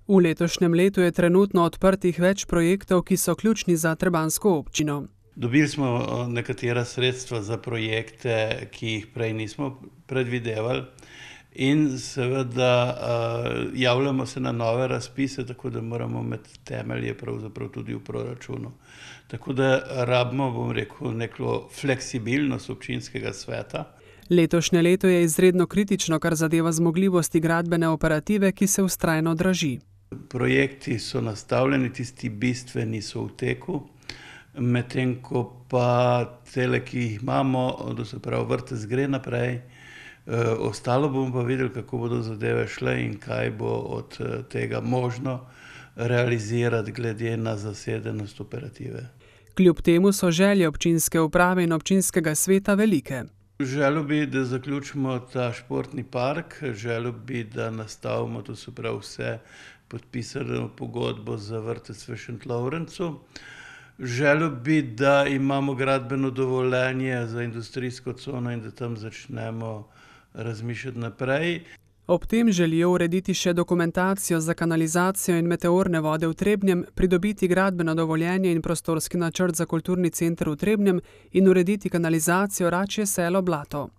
V letošnjem letu je trenutno odprtih več projektov, ki so ključni za trebanjsko občino. Dobili smo nekatera sredstva za projekte, ki jih prej nismo predvidevali, in seveda javljamo se na nove razpise, tako da moramo med temelje pravzaprav tudi v proračunu. Tako da rabimo, bom rekel, neko fleksibilnost občinskega sveta. Letošnje leto je izredno kritično, kar zadeva zmogljivosti gradbene operative, ki se vztrajno draži. Projekti so nastavljeni, tisti bistveni so v teku, medtem ko pa tele, ki jih imamo, da se pravi vrtec gre naprej, ostalo bomo pa videli, kako bodo zadeve šle in kaj bo od tega možno realizirati glede na zasedenost operative. Kljub temu so želje občinske uprave in občinskega sveta velike. Želel bi, da zaključimo ta športni park, želel bi, da nastavimo, to se pravi vse podpisano pogodbo za vrtec v Šentlovrencu. Želel bi, da imamo gradbeno dovoljenje za industrijsko cono in da tam začnemo razmišljati naprej. Ob tem želijo urediti še dokumentacijo za kanalizacijo in meteorne vode v Trebnjem, pridobiti gradbeno dovoljenje in prostorski načrt za kulturni center v Trebnjem in urediti kanalizacijo Račje selo Blato.